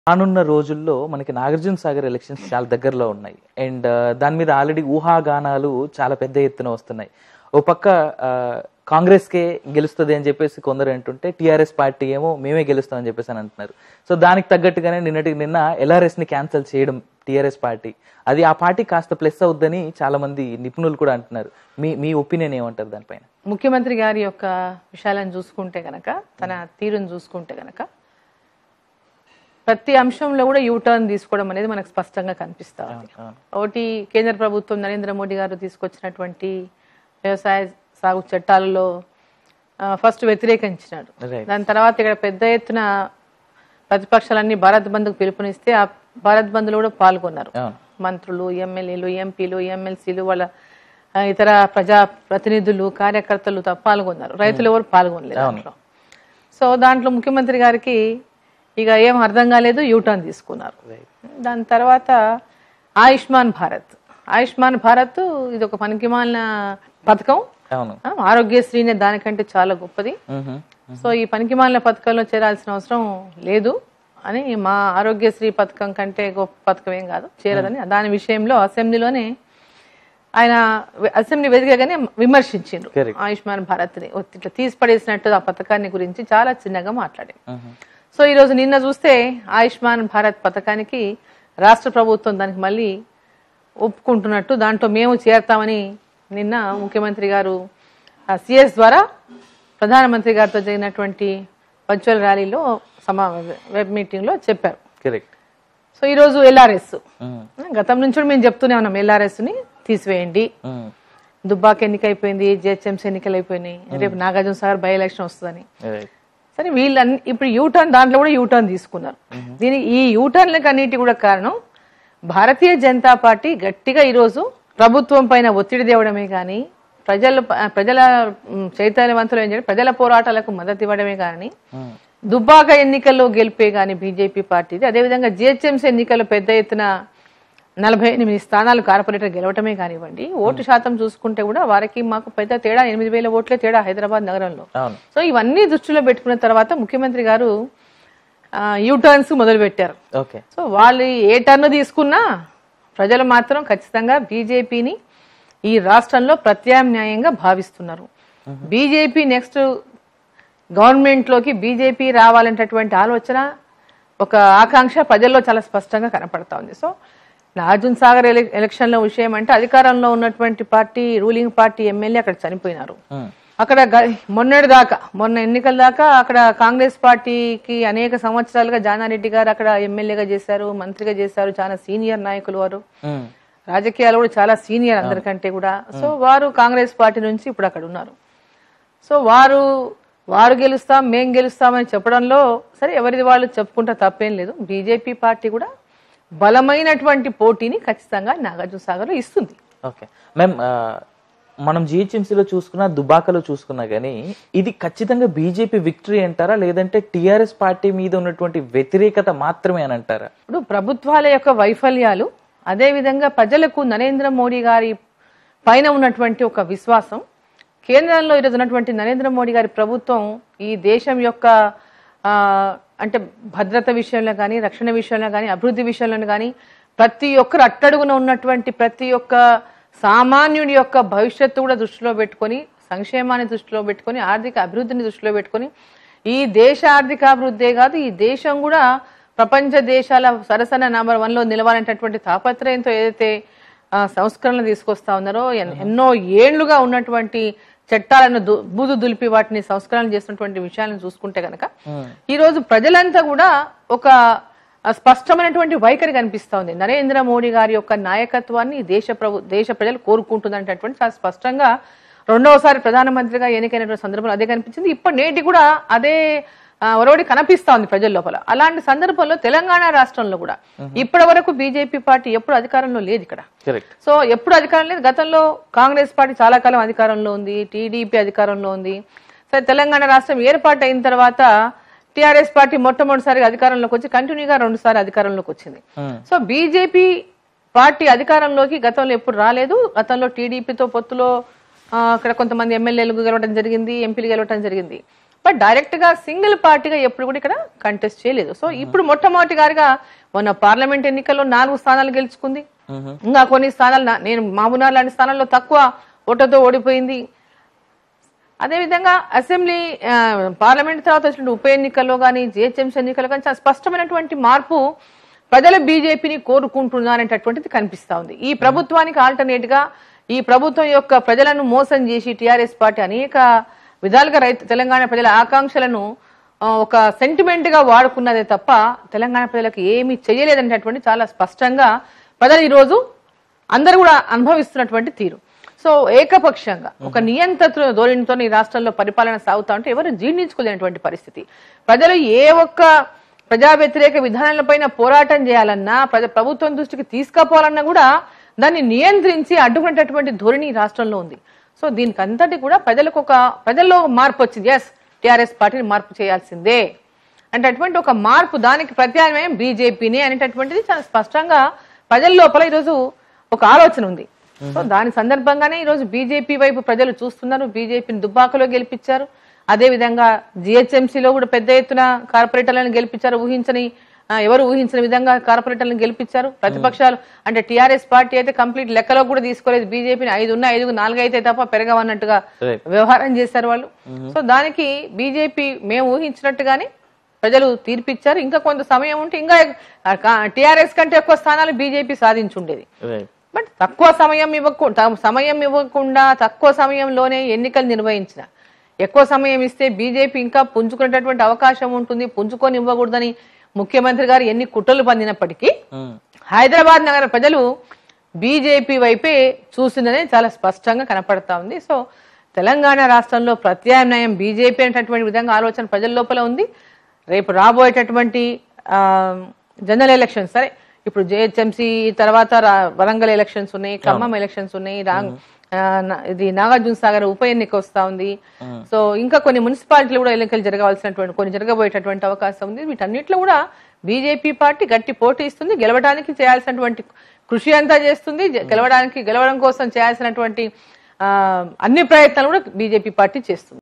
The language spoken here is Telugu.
రానున్న రోజుల్లో మనకి నాగార్జున సాగర్ ఎలక్షన్స్ చాలా దగ్గరలో ఉన్నాయి అండ్ దాని మీద ఆల్రెడీ ఊహాగానాలు చాలా పెద్ద ఎత్తున వస్తున్నాయి. ఓ పక్క కాంగ్రెస్ కే గెలుస్తుంది అని చెప్పేసి కొందరు అంటుంటే టీఆర్ఎస్ పార్టీ ఏమో మేమే గెలుస్తామని చెప్పేసి అని అంటున్నారు. సో దానికి తగ్గట్టుగానే నిన్న LRS ని క్యాన్సిల్ చేయడం టీఆర్ఎస్ పార్టీ, అది ఆ పార్టీ కాస్త ప్లస్ అవుద్దని చాలా మంది నిపుణులు కూడా అంటున్నారు. మీ ఒపీనియన్ ఏమంటారు దానిపైన? ముఖ్యమంత్రి గారి యొక్క విషయాలను చూసుకుంటే గనక, తన తీరును చూసుకుంటే గనక ప్రతి అంశంలో కూడా యూటర్న్ తీసుకోవడం అనేది మనకు స్పష్టంగా కనిపిస్తా ఉంది. ఒకటి, కేంద్ర ప్రభుత్వం నరేంద్ర మోడీ గారు తీసుకొచ్చినటువంటి వ్యవసాయ సాగు చట్టాలలో ఫస్ట్ వ్యతిరేకించినాడు. దాని తర్వాత ఇక్కడ పెద్ద ఎత్తున ప్రతిపక్షాలన్నీ భారత్ బంద్కు పిలుపునిస్తే ఆ భారత్ బంద్లో కూడా పాల్గొన్నారు. మంత్రులు, ఎమ్మెల్యేలు, ఎంపీలు, ఎమ్మెల్సీలు, వాళ్ళ ఇతర ప్రజా ప్రతినిధులు, కార్యకర్తలు పాల్గొన్నారు. రైతులు ఎవరు పాల్గొనలేదు దాంట్లో. సో దాంట్లో ముఖ్యమంత్రి గారికి ఇక ఏం అర్థం కాలేదు, యూటర్న్ తీసుకున్నారు. దాని తర్వాత ఆయుష్మాన్ భారత్ ఇది ఒక పనికిమాలిన పథకం. ఆరోగ్యశ్రీ దానికంటే చాలా గొప్పది. సో ఈ పనికిమాలిన పథకంలో చేరాల్సిన అవసరం లేదు అని, మా ఆరోగ్యశ్రీ పథకం కంటే గొప్ప పథకం ఏం కాదు, చేరదని దాని విషయంలో అసెంబ్లీలోనే ఆయన అసెంబ్లీ వేదికగానే విమర్శించారు. ఆయుష్మాన్ భారత్ ని ఇట్లా తీసి పడేసినట్టు ఆ పథకాన్ని గురించి చాలా చిన్నగా మాట్లాడారు. సో ఈరోజు నిన్న చూస్తే ఆయుష్మాన్ భారత్ పథకానికి రాష్ట్ర ప్రభుత్వం దానికి మళ్ళీ ఒప్పుకుంటున్నట్టు, దాంట్లో మేము చేరతామని నిన్న ముఖ్యమంత్రి గారు సిఎస్ ద్వారా ప్రధానమంత్రి గారితో జరిగినటువంటి వర్చువల్ ర్యాలీలో వెబ్ మీటింగ్ లో చెప్పారు. సో ఈరోజు LRS, గతం నుంచి మేము చెప్తూనే ఉన్నాం, LRS ని తీసివేయండి. దుబ్బాక ఎన్నిక అయిపోయింది, GHMC ఎన్నికలు అయిపోయినాయి, రేపు నాగార్జున సాగర్ బై ఎలక్షన్ వస్తుందని. సరే, వీళ్ళన్ని ఇప్పుడు యూటర్న్, దాంట్లో కూడా యూటర్న్ తీసుకున్నారు. ఈ యూటర్న్లకు అన్నిటి కూడా కారణం భారతీయ జనతా పార్టీ గట్టిగా ఈరోజు ప్రభుత్వం పైన ఒత్తిడి తేవడమే కానీ, ప్రజల చైతన్యవంతులు ఏం చేయడం, ప్రజల పోరాటాలకు మద్దతు ఇవ్వడమే కానీ, దుబ్బాక ఎన్నికల్లో గెలిపే కానీ బీజేపీ పార్టీది, అదేవిధంగా GHMC ఎన్నికల్లో పెద్ద ఎత్తున 48 స్థానాలు కార్పొరేటర్ గెలవటమే కానివ్వండి, ఓటు శాతం చూసుకుంటే కూడా వారికి మాకు పెద్ద తేడా 8,000 ఓట్లే తేడా హైదరాబాద్ నగరంలో. సో ఇవన్నీ దృష్టిలో పెట్టుకున్న తర్వాత ముఖ్యమంత్రి గారు యూటర్న్స్ మొదలు పెట్టారు. సో వాళ్ళు ఏ టర్న్ తీసుకున్నా ప్రజలు మాత్రం ఖచ్చితంగా బీజేపీని ఈ రాష్ట్రంలో ప్రత్యామ్నాయంగా భావిస్తున్నారు. బీజేపీ నెక్స్ట్ గవర్నమెంట్ లోకి బీజేపీ రావాలనేటటువంటి ఆలోచన, ఒక ఆకాంక్ష ప్రజల్లో చాలా స్పష్టంగా కనపడతా ఉంది. సో నాగార్జున సాగర్ ఎలక్షన్ లో విషయం అంటే, అధికారంలో ఉన్నటువంటి పార్టీ, రూలింగ్ పార్టీ ఎమ్మెల్యే అక్కడ చనిపోయినారు. అక్కడ మొన్న ఎన్నికల దాకా అక్కడ కాంగ్రెస్ పార్టీకి అనేక సంవత్సరాలుగా జానారెడ్డి గారు అక్కడ ఎమ్మెల్యేగా చేశారు, మంత్రిగా చేశారు, చాలా సీనియర్ నాయకులు వారు, రాజకీయాలు కూడా చాలా సీనియర్ అందరికంటే కూడా. సో వారు కాంగ్రెస్ పార్టీ నుంచి ఇప్పుడు అక్కడ ఉన్నారు. సో వారు గెలుస్తాం, మేం గెలుస్తామని చెప్పడంలో సరే, ఎవరిది వాళ్ళు చెప్పుకుంటా తప్పేం లేదు. బీజేపీ పార్టీ కూడా బలమైనటువంటి పోటీని ఖచ్చితంగా నాగార్జున సాగర్ లో ఇస్తుంది. ఓకే మ్యామ్, మనం GHMCలో చూసుకున్నా, దుబాకలో చూసుకున్నా కానీ ఇది ఖచ్చితంగా బీజేపీ విక్టరీ అంటారా, లేదంటే టీఆర్ఎస్ పార్టీ మీద ఉన్నటువంటి వ్యతిరేకత మాత్రమే అని అంటారా? ఇప్పుడు ప్రభుత్వాల యొక్క వైఫల్యాలు, అదే విధంగా ప్రజలకు నరేంద్ర మోడీ గారి పైన ఉన్నటువంటి ఒక విశ్వాసం, కేంద్రంలో ఈరోజు ఉన్నటువంటి నరేంద్ర మోడీ గారి ప్రభుత్వం ఈ దేశం యొక్క అంటే భద్రత విషయంలో కానీ, రక్షణ విషయంలో కానీ, అభివృద్ధి విషయంలో కానీ, ప్రతి ఒక్కరు అట్టడుగున ఉన్నటువంటి ప్రతి ఒక్క సామాన్యుడి యొక్క భవిష్యత్తు కూడా దృష్టిలో పెట్టుకొని, సంక్షేమాన్ని దృష్టిలో పెట్టుకొని, ఆర్థిక అభివృద్ధిని దృష్టిలో పెట్టుకొని, ఈ దేశ ఆర్థిక అభివృద్ధే కాదు, ఈ దేశం కూడా ప్రపంచ దేశాల సరసన నంబర్ 1 లో నిలవాలనేటటువంటి తాపత్రయంతో ఏదైతే సంస్కరణలు తీసుకొస్తా ఉన్నారో, ఎన్నో ఏళ్లుగా ఉన్నటువంటి చట్టాలను బూదు దులిపి వాటిని సంస్కరణలు చేసినటువంటి విషయాలను చూసుకుంటే గనక ఈ రోజు ప్రజలంతా కూడా ఒక స్పష్టమైనటువంటి వైఖరి కనిపిస్తా ఉంది. నరేంద్ర మోడీ గారి యొక్క నాయకత్వాన్ని దేశ ప్రజలు కోరుకుంటుందనేటటువంటి చాలా స్పష్టంగా రెండవసారి ప్రధానమంత్రిగా ఎన్నికైనటువంటి సందర్భంలో అదే కనిపించింది. ఇప్పుడు నేటి కూడా అదే ఒరవడి కనిపిస్తా ఉంది ప్రజల లోపల. అలాంటి సందర్భంలో తెలంగాణ రాష్ట్రంలో కూడా ఇప్పటి వరకు బీజేపీ పార్టీ ఎప్పుడు అధికారంలో లేదు ఇక్కడ. సో ఎప్పుడు అధికారం లేదు. గతంలో కాంగ్రెస్ పార్టీ చాలా కాలం అధికారంలో ఉంది, టీడీపీ అధికారంలో ఉంది. సరే, తెలంగాణ రాష్ట్రం ఏర్పాటు అయిన తర్వాత టీఆర్ఎస్ పార్టీ మొట్టమొదటిసారిగా అధికారంలోకి వచ్చి కంటిన్యూగా 2 సార్లు అధికారంలోకి వచ్చింది. సో బీజేపీ పార్టీ అధికారంలోకి గతంలో ఎప్పుడు రాలేదు. గతంలో టీడీపీతో పొత్తులో అక్కడ కొంతమంది ఎమ్మెల్యేలు గెలవడం జరిగింది, ఎంపీలు గెలవడం జరిగింది. బట్ డైరెక్ట్ గా సింగిల్ పార్టీగా ఎప్పుడు కూడా ఇక్కడ కంటెస్ట్ చేయలేదు. సో ఇప్పుడు మొట్టమొదటిగారిగా మొన్న పార్లమెంట్ ఎన్నికల్లో 4 స్థానాలు గెలుచుకుంది. ఇంకా కొన్ని స్థానాలు నేను మామూనార్ లాంటి స్థానాల్లో తక్కువ ఓటుతో ఓడిపోయింది. అదేవిధంగా అసెంబ్లీ పార్లమెంట్ తర్వాత వచ్చిన ఉప ఎన్నికల్లో కానీ జిహెచ్ఎంసీ ఎన్నికల్లో కానీ చాలా స్పష్టమైనటువంటి మార్పు ప్రజలు బీజేపీని కోరుకుంటున్నారనేటటువంటిది కనిపిస్తా ఉంది. ఈ ప్రభుత్వానికి ఆల్టర్నేట్ గా ఈ ప్రభుత్వం యొక్క ప్రజలను మోసం చేసి టీఆర్ఎస్ పార్టీ అనేక విధాలుగా తెలంగాణ ప్రజల ఆకాంక్షలను ఒక సెంటిమెంట్ గా వాడుకున్నదే తప్ప తెలంగాణ ప్రజలకు ఏమీ చేయలేదనేటటువంటి చాలా స్పష్టంగా ప్రజలు ఈరోజు అందరూ కూడా అనుభవిస్తున్నటువంటి తీరు. సో ఏకపక్షంగా ఒక నియంత్రణ ధోరణితో ఈ రాష్ట్రంలో పరిపాలన సాగుతా ఉంటే ఎవరు జీర్ణించుకోలేనటువంటి పరిస్థితి. ప్రజలు ఏ ఒక్క ప్రజా వ్యతిరేక విధానాలపైన పోరాటం చేయాలన్నా ప్రభుత్వం దృష్టికి తీసుకుపోవాలన్నా కూడా దాన్ని నియంత్రించి అడ్డుకునేటటువంటి ధోరణి రాష్ట్రంలో ఉంది. సో దీనికి అంతటి కూడా ప్రజల్లో మార్పు వచ్చింది. ఎస్, టీఆర్ఎస్ పార్టీని మార్పు చేయాల్సిందే అనేటటువంటి ఒక మార్పు, దానికి ప్రత్యామ్నాయం బీజేపీనే అనేటటువంటిది చాలా స్పష్టంగా ప్రజల లోపల ఈరోజు ఒక ఆలోచన ఉంది. సో దాని సందర్భంగానే ఈరోజు బీజేపీ వైపు ప్రజలు చూస్తున్నారు. బీజేపీని దుబ్బాకలో గెలిపించారు. అదే విధంగా జిహెచ్ఎంసీలో కూడా పెద్ద ఎత్తున కార్పొరేటర్లను గెలిపించారు. ఎవరు ఊహించిన విధంగా కార్పొరేటర్లను గెలిపించారు. ప్రతిపక్షాలు అంటే టీఆర్ఎస్ పార్టీ అయితే కంప్లీట్ లెక్కలో కూడా తీసుకోలేదు. బీజేపీని 5 ఉన్న 5 4 అయితే తప్ప పెరగవన్నట్టుగా వ్యవహారం చేశారు వాళ్ళు. సో దానికి బీజేపీ మేము ఊహించినట్టుగానే ప్రజలు తీర్పిచ్చారు. ఇంకా కొంత సమయం ఉంటే ఇంకా టీఆర్ఎస్ కంటే ఎక్కువ స్థానాలు బీజేపీ సాధించుండేది. బట్ సమయం ఇవ్వకుండా తక్కువ సమయంలోనే ఎన్నికలు నిర్వహించిన, ఎక్కువ సమయం ఇస్తే బీజేపీ ఇంకా పుంజుకునేటటువంటి అవకాశం ఉంటుంది, పుంజుకొని ఇవ్వకూడదని ముఖ్యమంత్రి గారు ఎన్ని కుట్రలు పొందినప్పటికీ హైదరాబాద్ నగర ప్రజలు బీజేపీ వైపే చూసిందనే చాలా స్పష్టంగా కనపడతా ఉంది. సో తెలంగాణ రాష్ట్రంలో ప్రత్యామ్నాయం బీజేపీ అనేటటువంటి విధంగా ఆలోచన ప్రజల లోపల ఉంది. రేపు రాబోయేటటువంటి జనరల్ ఎలక్షన్స్, సరే ఇప్పుడు జేహెచ్ఎంసీ తర్వాత వరంగల్ ఎలక్షన్స్ ఉన్నాయి, ఖమ్మం ఎలక్షన్స్ ఉన్నాయి, ఇది నాగార్జున సాగర్ ఉప ఎన్నిక వస్తా ఉంది. సో ఇంకా కొన్ని మున్సిపాలిటీలు కూడా ఎన్నికలు కొన్ని జరగబోయేటటువంటి అవకాశం ఉంది. వీటన్నిటిలో కూడా బీజేపీ పార్టీ గట్టి పోటీ ఇస్తుంది. గెలవడానికి చేయాల్సినటువంటి కృషి అంతా చేస్తుంది. గెలవడం కోసం చేయాల్సినటువంటి అన్ని ప్రయత్నాలు కూడా బీజేపీ పార్టీ చేస్తుంది.